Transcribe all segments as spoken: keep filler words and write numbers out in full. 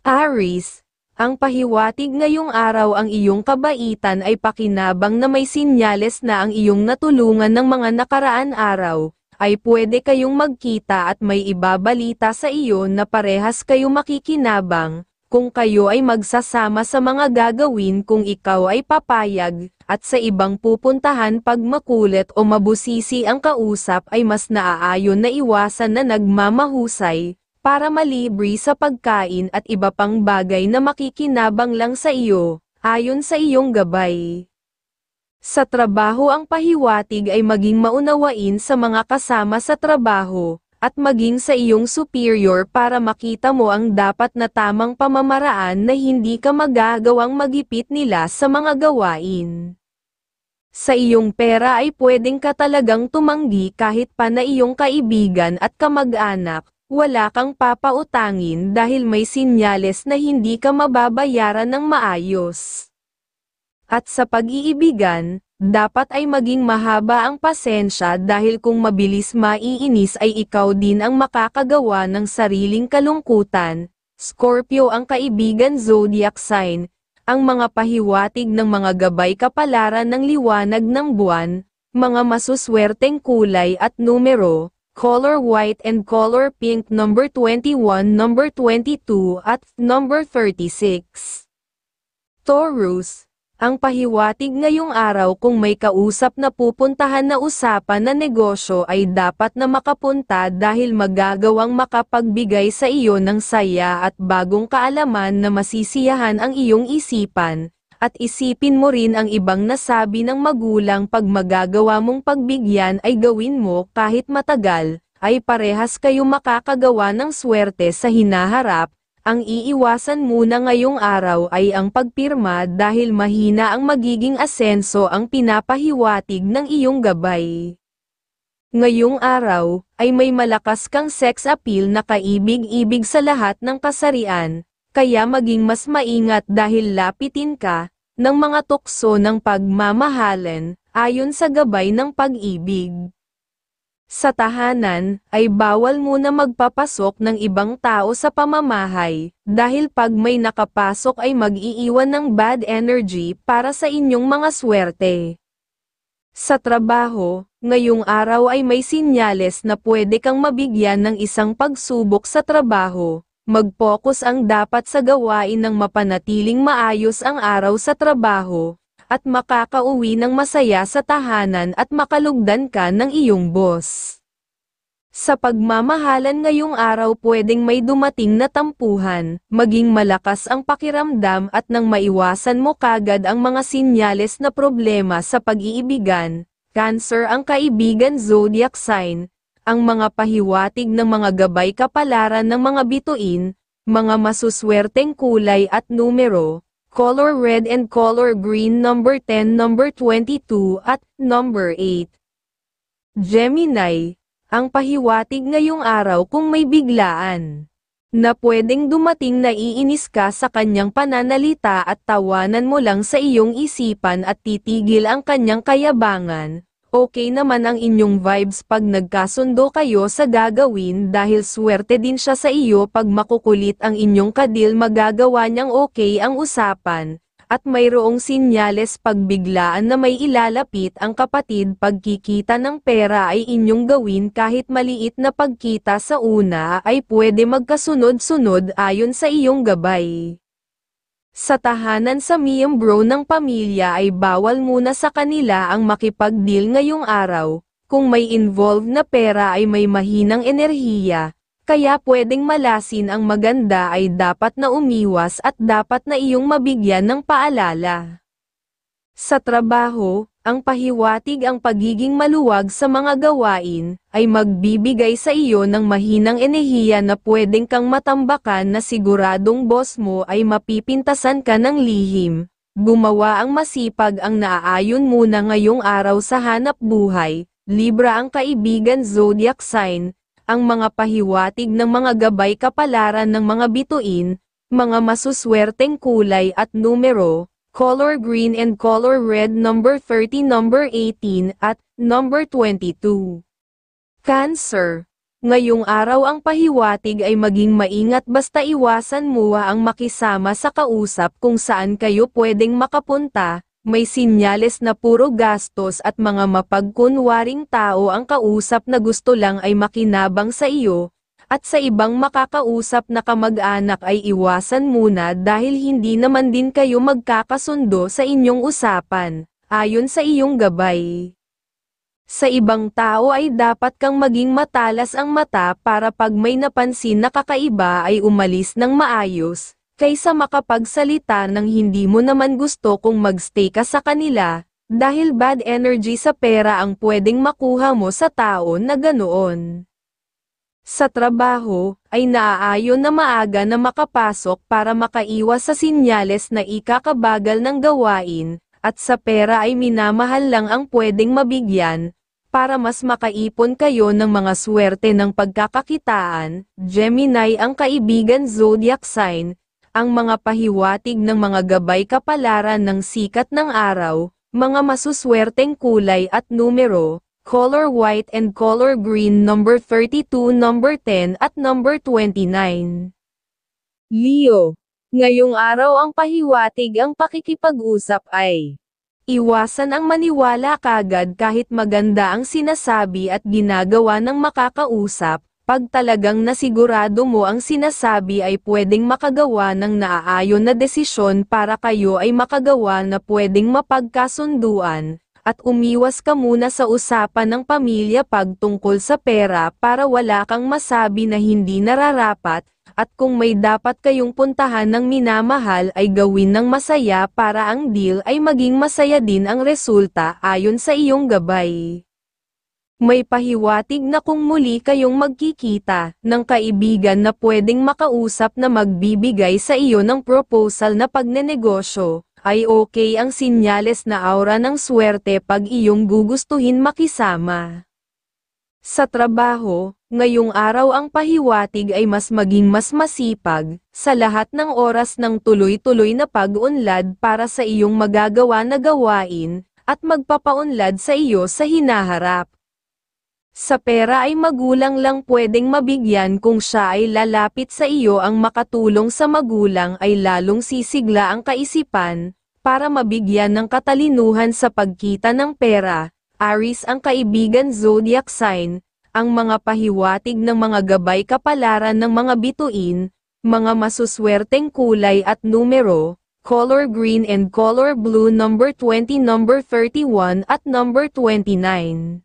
Aries, ang pahiwatig ngayong araw ang iyong kabaitan ay pakinabang na may sinyales na ang iyong natulungan ng mga nakaraan araw, ay pwede kayong magkita at may ibabalita sa iyo na parehas kayo makikinabang, kung kayo ay magsasama sa mga gagawin kung ikaw ay papayag, at sa ibang pupuntahan pag makulit o mabusisi ang kausap ay mas naaayon na iwasan na nagmamahusay, para malibre sa pagkain at iba pang bagay na makikinabang lang sa iyo, ayon sa iyong gabay. Sa trabaho ang pahiwatig ay maging maunawain sa mga kasama sa trabaho, at maging sa iyong superior para makita mo ang dapat na tamang pamamaraan na hindi ka magagawang magipit nila sa mga gawain. Sa iyong pera ay pwedeng ka talagang tumanggi kahit pa na iyong kaibigan at kamag-anak, wala kang papautangin dahil may sinyales na hindi ka mababayaran ng maayos. At sa pag-iibigan, dapat ay maging mahaba ang pasensya dahil kung mabilis maiinis ay ikaw din ang makakagawa ng sariling kalungkutan. Scorpio ang kaibigan zodiac sign, ang mga pahiwatig ng mga gabay kapalaran ng liwanag ng buwan, mga masuswerteng kulay at numero, color white and color pink number twenty-one, number twenty-two at number thirty-six. Taurus, ang pahiwatig ngayong araw kung may kausap na pupuntahan na usapan na negosyo ay dapat na makapunta dahil magagawang makapagbigay sa iyo ng saya at bagong kaalaman na masisiyahan ang iyong isipan, at isipin mo rin ang ibang nasabi ng magulang pag magagawa mong pagbigyan ay gawin mo kahit matagal, ay parehas kayo makakagawa ng swerte sa hinaharap. Ang iiwasan muna ngayong araw ay ang pagpirma dahil mahina ang magiging asenso ang pinapahiwatig ng iyong gabay. Ngayong araw, ay may malakas kang sex appeal na kaibig-ibig sa lahat ng kasarian, kaya maging mas maingat dahil lapitin ka ng mga tukso ng pagmamahalan, ayon sa gabay ng pag-ibig. Sa tahanan, ay bawal muna magpapasok ng ibang tao sa pamamahay, dahil pag may nakapasok ay mag-iiwan ng bad energy para sa inyong mga swerte. Sa trabaho, ngayong araw ay may sinyales na pwede kang mabigyan ng isang pagsubok sa trabaho. Mag-focus ang dapat sa gawain ng mapanatiling maayos ang araw sa trabaho, at makakauwi ng masaya sa tahanan at makalugdan ka ng iyong boss. Sa pagmamahalan ngayong araw pwedeng may dumating na tampuhan, maging malakas ang pakiramdam at nang maiwasan mo kagad ang mga sinyales na problema sa pag-iibigan. Cancer ang kaibigan zodiac sign, ang mga pahiwatig ng mga gabay kapalaran ng mga bituin, mga masuswerteng kulay at numero, color red and color green number ten, number twenty-two at number eight. Gemini, ang pahiwatig ngayong araw kung may biglaan na pwedeng dumating na iinis ka sa kanyang pananalita at tawanan mo lang sa iyong isipan at titigil ang kanyang kayabangan. Okay naman ang inyong vibes pag nagkasundo kayo sa gagawin dahil swerte din siya sa iyo pag makukulit ang inyong kadil magagawa niyang okay ang usapan, at mayroong sinyales pag biglaan na may ilalapit ang kapatid pagkikita ng pera ay inyong gawin kahit maliit na pagkita sa una ay pwede magkasunod-sunod ayon sa iyong gabay. Sa tahanan sa miyembro ng pamilya ay bawal muna sa kanila ang makipag-deal ngayong araw, kung may involved na pera ay may mahinang enerhiya, kaya pwedeng malasin ang maganda ay dapat na umiwas at dapat na iyong mabigyan ng paalala. Sa trabaho, ang pahiwatig ang pagiging maluwag sa mga gawain, ay magbibigay sa iyo ng mahinang enerhiya na pwedeng kang matambakan na siguradong boss mo ay mapipintasan ka ng lihim. Gumawa ang masipag ang naaayon muna ngayong araw sa hanap buhay. Libra ang kaibigan zodiac sign, ang mga pahiwatig ng mga gabay kapalaran ng mga bituin, mga masuswerteng kulay at numero, color green and color red number thirty, number eighteen at number twenty-two. Cancer, Ngayong araw ang pahiwatig ay maging maingat basta iwasan mo ang makisama sa kausap kung saan kayo pwedeng makapunta, may sinyales na puro gastos at mga mapagkunwaring tao ang kausap na gusto lang ay makinabang sa iyo, at sa ibang makakausap na kamag-anak ay iwasan muna dahil hindi naman din kayo magkakasundo sa inyong usapan, ayon sa iyong gabay. Sa ibang tao ay dapat kang maging matalas ang mata para pag may napansin na kakaiba ay umalis ng maayos, kaysa makapagsalita ng hindi mo naman gusto kung magstay ka sa kanila, dahil bad energy sa pera ang pwedeng makuha mo sa tao na ganoon. Sa trabaho, ay naaayon na maaga na makapasok para makaiwas sa sinyales na ikakabagal ng gawain, at sa pera ay minamahal lang ang pwedeng mabigyan, para mas makaipon kayo ng mga swerte ng pagkakakitaan. Gemini ang kaibigan zodiac sign, ang mga pahiwatig ng mga gabay kapalaran ng sikat ng araw, mga masuswerteng kulay at numero, color white and color green number thirty-two, number ten at number twenty-nine. Leo, ngayong araw ang pahiwatig ang pakikipag-usap ay iwasan ang maniwala kagad kahit maganda ang sinasabi at ginagawa ng makakausap, pag talagang nasigurado mo ang sinasabi ay pwedeng makagawa ng naaayon na desisyon para kayo ay makagawa na pwedeng mapagkasunduan, at umiwas ka muna sa usapan ng pamilya pag tungkol sa pera para wala kang masabi na hindi nararapat, at kung may dapat kayong puntahan ng minamahal ay gawin ng masaya para ang deal ay maging masaya din ang resulta ayon sa iyong gabay. May pahiwatig na kung muli kayong magkikita ng kaibigan na pwedeng makausap na magbibigay sa iyo ng proposal na pagnenegosyo, ay okay ang sinyales na aura ng swerte pag iyong gugustuhin makisama. Sa trabaho, ngayong araw ang pahiwatig ay mas maging mas masipag, sa lahat ng oras ng tuloy-tuloy na pag-unlad para sa iyong magagawa na gawain, at magpapaunlad sa iyo sa hinaharap. Sa pera ay magulang lang pwedeng mabigyan kung siya ay lalapit sa iyo ang makatulong sa magulang ay lalong sisigla ang kaisipan, para mabigyan ng katalinuhan sa pagkita ng pera. Aries ang kaibigan zodiac sign, ang mga pahiwatig ng mga gabay kapalaran ng mga bituin, mga masuswerteng kulay at numero, color green and color blue number twenty, number thirty-one at number twenty-nine.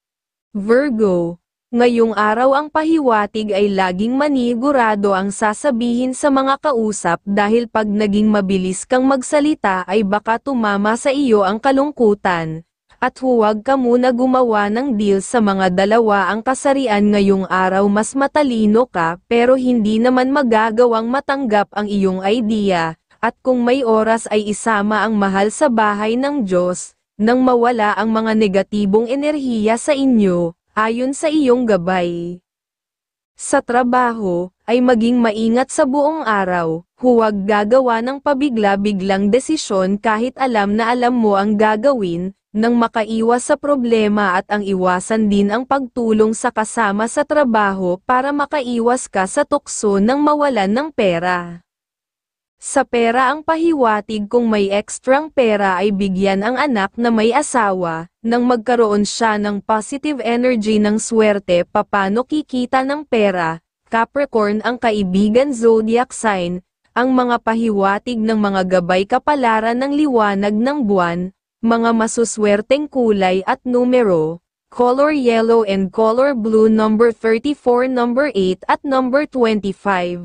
Virgo, ngayong araw ang pahiwatig ay laging manigurado ang sasabihin sa mga kausap dahil pag naging mabilis kang magsalita ay baka tumama sa iyo ang kalungkutan. At huwag ka muna gumawa ng deal sa mga dalawa ang kasarian ngayong araw mas matalino ka pero hindi naman magagawang matanggap ang iyong idea, at kung may oras ay isama ang mahal sa bahay ng Diyos, nang mawala ang mga negatibong enerhiya sa inyo, ayon sa iyong gabay. Sa trabaho, ay maging maingat sa buong araw, huwag gagawa ng pabigla-biglang desisyon kahit alam na alam mo ang gagawin, nang makaiwas sa problema at ang iwasan din ang pagtulong sa kasama sa trabaho para makaiwas ka sa tukso ng mawalan ng pera. Sa pera ang pahiwatig kung may ekstrang pera ay bigyan ang anak na may asawa, nang magkaroon siya ng positive energy ng swerte papano kikita ng pera. Capricorn ang kaibigan zodiac sign, ang mga pahiwatig ng mga gabay kapalaran ng liwanag ng buwan, mga masuswerteng kulay at numero, color yellow and color blue number thirty-four, number eight at number twenty-five.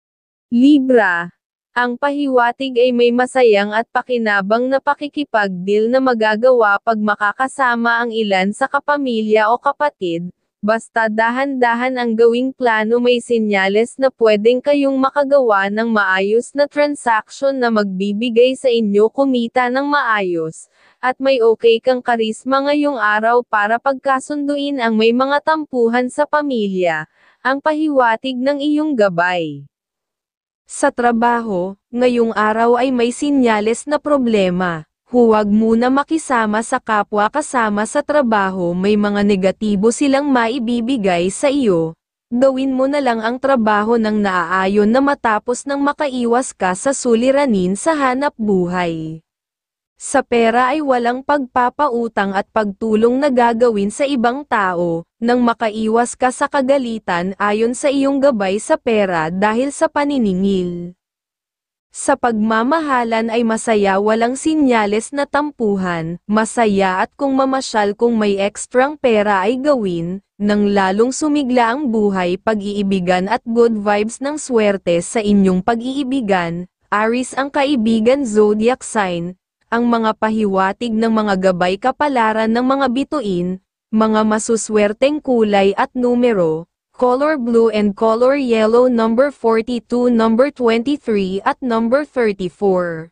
Libra, ang pahiwatig ay may masayang at pakinabang na pakikipagdeal na magagawa pag makakasama ang ilan sa kapamilya o kapatid, basta dahan-dahan ang gawing plano may senyales na pwedeng kayong makagawa ng maayos na transaction na magbibigay sa inyo kumita ng maayos. At may okay kang karisma ngayong araw para pagkasunduin ang may mga tampuhan sa pamilya, ang pahiwatig ng iyong gabay. Sa trabaho, ngayong araw ay may sinyales na problema, huwag muna makisama sa kapwa kasama sa trabaho may mga negatibo silang maibibigay sa iyo, Gawin mo na lang ang trabaho ng naaayon na matapos nang makaiwas ka sa suliranin sa hanap buhay. Sa pera ay walang pagpapautang at pagtulong na gagawin sa ibang tao, nang makaiwas ka sa kagalitan ayon sa iyong gabay sa pera dahil sa paniningil. Sa pagmamahalan ay masaya walang sinyales na tampuhan, masaya at kung mamasyal kung may ekstrang pera ay gawin, nang lalong sumigla ang buhay pag-iibigan at good vibes ng swerte sa inyong pag-iibigan. Aries ang kaibigan zodiac sign, ang mga pahiwatig ng mga gabay kapalaran ng mga bituin, mga masuswerteng kulay at numero. Color blue and color yellow number forty-two, number twenty-three at number thirty-four.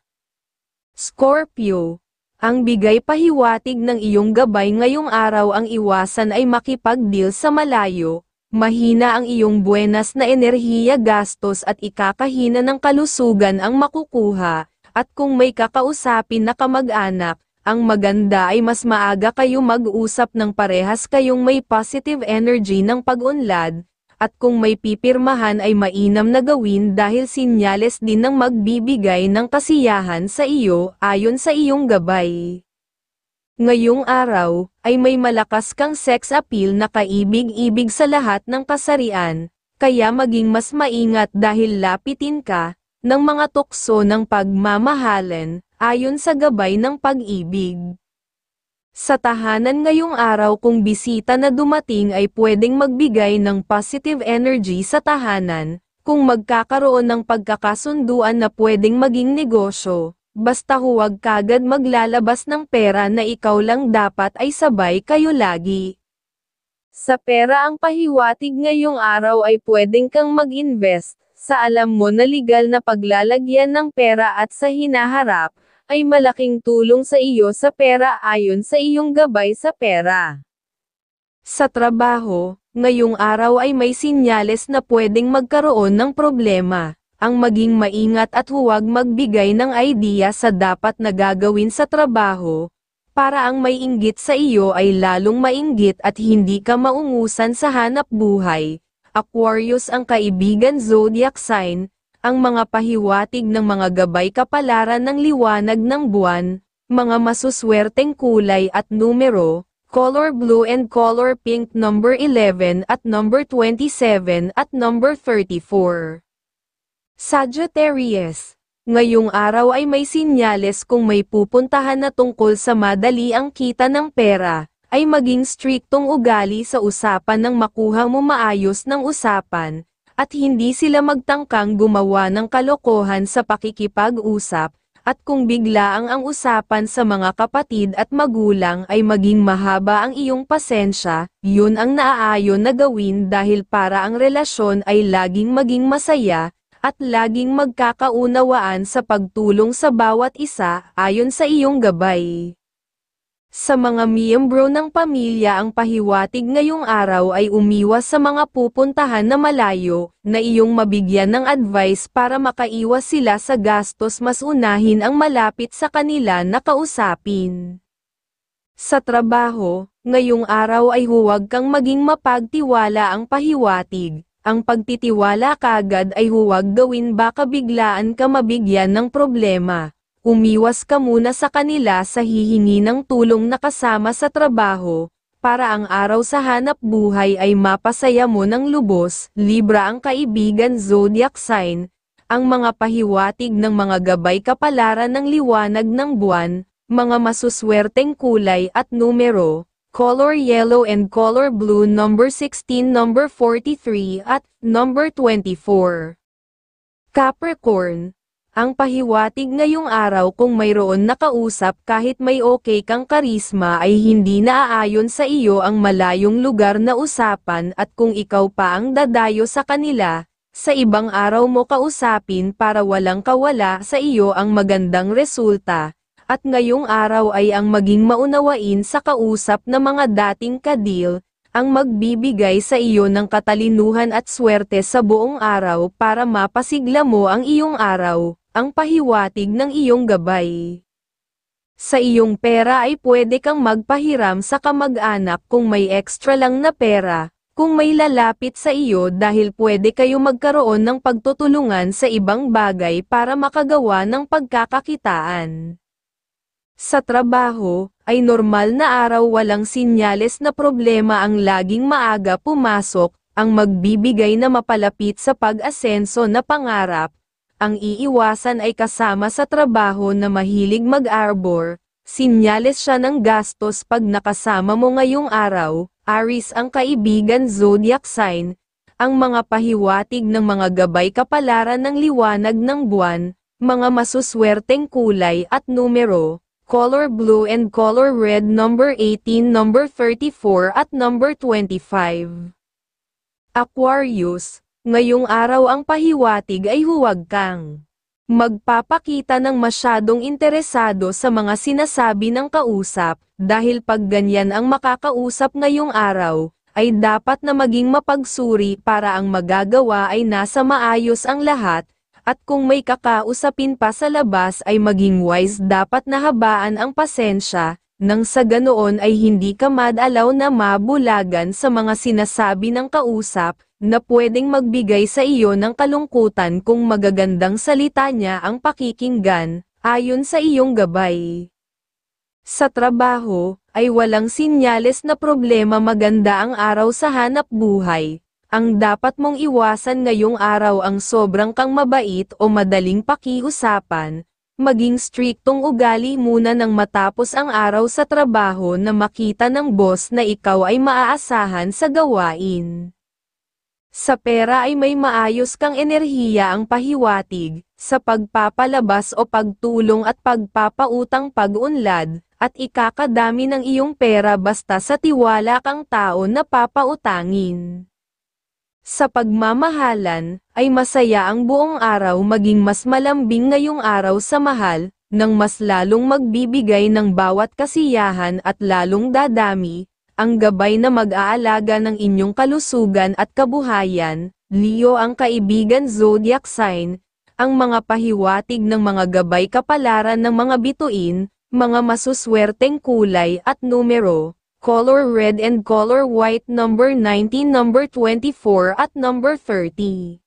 Scorpio. Ang bigay pahiwatig ng iyong gabay ngayong araw ang iwasan ay makipag-deal sa malayo, mahina ang iyong buenas na enerhiya gastos at ikakahina ng kalusugan ang makukuha, at kung may kakausapin na kamag-anak, ang maganda ay mas maaga kayo mag-usap ng parehas kayong may positive energy ng pag-unlad, at kung may pipirmahan ay mainam na gawin dahil sinyales din ng magbibigay ng kasiyahan sa iyo ayon sa iyong gabay. Ngayong araw, ay may malakas kang sex appeal na kaibig-ibig sa lahat ng kasarian, kaya maging mas maingat dahil lapitin ka ng mga tukso ng pagmamahalan, ayon sa gabay ng pag-ibig. Sa tahanan ngayong araw kung bisita na dumating ay pwedeng magbigay ng positive energy sa tahanan, kung magkakaroon ng pagkakasunduan na pwedeng maging negosyo, basta huwag kagad maglalabas ng pera na ikaw lang dapat ay sabay kayo lagi. Sa pera ang pahiwatig ngayong araw ay pwedeng kang mag-invest, sa alam mo na legal na paglalagyan ng pera at sa hinaharap, ay malaking tulong sa iyo sa pera ayon sa iyong gabay sa pera. Sa trabaho, ngayong araw ay may sinyales na pwedeng magkaroon ng problema. Ang maging maingat at huwag magbigay ng idea sa dapat na gagawin sa trabaho, para ang may inggit sa iyo ay lalong mainggit at hindi ka maungusan sa hanap buhay. Aquarius ang kaibigan zodiac sign, ang mga pahiwatig ng mga gabay kapalaran ng liwanag ng buwan, mga masuswerteng kulay at numero, color blue and color pink number eleven at number twenty-seven at number thirty-four. Sagittarius. Ngayong araw ay may sinyales kung may pupuntahan na tungkol sa madali ang kita ng pera, ay maging striktong ugali sa usapan nang makuha mo maayos ng usapan, at hindi sila magtangkang gumawa ng kalokohan sa pakikipag-usap, at kung biglaang ang usapan sa mga kapatid at magulang ay maging mahaba ang iyong pasensya, yun ang naaayon na gawin dahil para ang relasyon ay laging maging masaya, at laging magkakaunawaan sa pagtulong sa bawat isa ayon sa iyong gabay. Sa mga miyembro ng pamilya ang pahiwatig ngayong araw ay umiwas sa mga pupuntahan na malayo, na iyong mabigyan ng advice para makaiwas sila sa gastos mas unahin ang malapit sa kanila na kausapin. Sa trabaho, ngayong araw ay huwag kang maging mapagtiwala ang pahiwatig, ang pagtitiwala kagad ay huwag gawin baka biglaan ka mabigyan ng problema. Umiwas ka muna sa kanila sa hihingi ng tulong na kasama sa trabaho, para ang araw sa hanap buhay ay mapasaya mo ng lubos. Libra ang kaibigan zodiac sign, ang mga pahiwatig ng mga gabay kapalaran ng liwanag ng buwan, mga masuswerteng kulay at numero, color yellow and color blue number sixteen, number forty-three at number twenty-four. Capricorn. Ang pahiwatig ngayong araw kung mayroon nakausap kahit may okay kang karisma ay hindi naaayon sa iyo ang malayong lugar na usapan at kung ikaw pa ang dadayo sa kanila, sa ibang araw mo kausapin para walang kawala sa iyo ang magandang resulta, at ngayong araw ay ang maging maunawain sa kausap na mga dating kadil, ang magbibigay sa iyo ng katalinuhan at swerte sa buong araw para mapasigla mo ang iyong araw. Ang pahiwatig ng iyong gabay. Sa iyong pera ay pwede kang magpahiram sa kamag-anak kung may extra lang na pera, kung may lalapit sa iyo dahil pwede kayo magkaroon ng pagtutulungan sa ibang bagay para makagawa ng pagkakakitaan. Sa trabaho, ay normal na araw walang sinyales na problema ang laging maaga pumasok, ang magbibigay na mapalapit sa pag-asenso na pangarap. Ang iiwasan ay kasama sa trabaho na mahilig mag-arbor, sinyales siya ng gastos pag nakasama mo ngayong araw. Aries ang kaibigan zodiac sign, ang mga pahiwatig ng mga gabay kapalaran ng liwanag ng buwan, mga masuswerteng kulay at numero, color blue and color red number eighteen, number thirty-four at number twenty-five. Aquarius, ngayong araw ang pahiwatig ay huwag kang magpapakita ng masyadong interesado sa mga sinasabi ng kausap, dahil pag ganyan ang makakausap ngayong araw, ay dapat na maging mapagsuri para ang magagawa ay nasa maayos ang lahat, at kung may kakausapin pa sa labas ay maging wise, dapat na habaan ang pasensya, nang sa ganoon ay hindi ka madalaw na mabulagan sa mga sinasabi ng kausap, na pwedeng magbigay sa iyo ng kalungkutan kung magagandang salita niya ang pakikinggan, ayon sa iyong gabay. Sa trabaho, ay walang sinyales na problema, maganda ang araw sa hanap buhay. Ang dapat mong iwasan ngayong araw ang sobrang kang mabait o madaling pakiusapan, maging striktong ugali muna nang matapos ang araw sa trabaho na makita ng boss na ikaw ay maaasahan sa gawain. Sa pera ay may maayos kang enerhiya ang pahiwatig, sa pagpapalabas o pagtulong at pagpapautang pag-unlad, at ikakadami ng iyong pera basta sa tiwala kang tao na papautangin. Sa pagmamahalan, ay masaya ang buong araw, maging mas malambing ngayong araw sa mahal, nang mas lalong magbibigay ng bawat kasiyahan at lalong dadami ang gabay na mag-aalaga ng inyong kalusugan at kabuhayan. Leo ang kaibigan zodiac sign, ang mga pahiwatig ng mga gabay kapalaran ng mga bituin, mga masuswerteng kulay at numero, color red and color white number nineteen, number twenty-four at number thirty.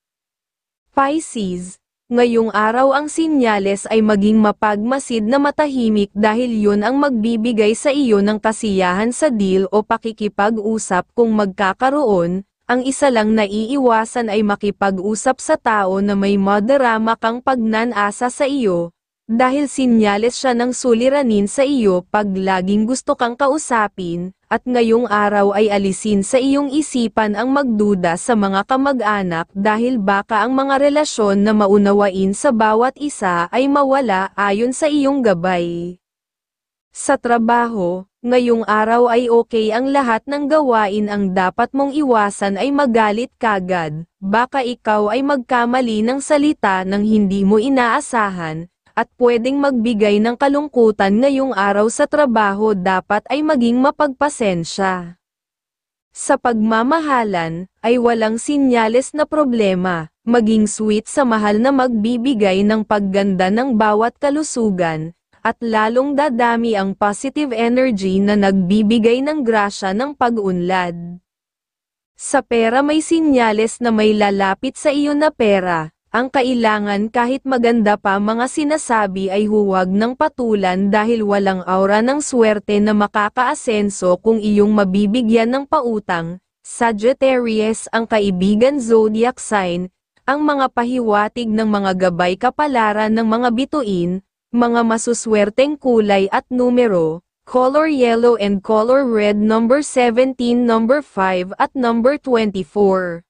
Pisces, ngayong araw ang sinyales ay maging mapagmasid na matahimik dahil yun ang magbibigay sa iyo ng kasiyahan sa deal o pakikipag-usap kung magkakaroon. Ang isa lang na iiwasan ay makipag-usap sa tao na may madarama kang pagnanasa sa iyo, dahil sinyales siya ng suliranin sa iyo pag laging gusto kang kausapin, at ngayong araw ay alisin sa iyong isipan ang magduda sa mga kamag-anak dahil baka ang mga relasyon na maunawain sa bawat isa ay mawala ayon sa iyong gabay. Sa trabaho, ngayong araw ay okay ang lahat ng gawain, ang dapat mong iwasan ay magalit kagad, baka ikaw ay magkamali ng salita nang hindi mo inaasahan, at pwedeng magbigay ng kalungkutan ngayong araw sa trabaho, dapat ay maging mapagpasensya. Sa pagmamahalan, ay walang sinyales na problema, maging sweet sa mahal na magbibigay ng pagganda ng bawat kalusugan, at lalong dadami ang positive energy na nagbibigay ng grasya ng pag-unlad. Sa pera may sinyales na may lalapit sa iyo na pera. Ang kailangan kahit maganda pa mga sinasabi ay huwag ng patulan dahil walang aura ng swerte na makakaasenso kung iyong mabibigyan ng pautang. Sagittarius ang kaibigan zodiac sign, ang mga pahiwatig ng mga gabay kapalaran ng mga bituin, mga masuswerteng kulay at numero, color yellow and color red number seventeen, number five at number twenty-four.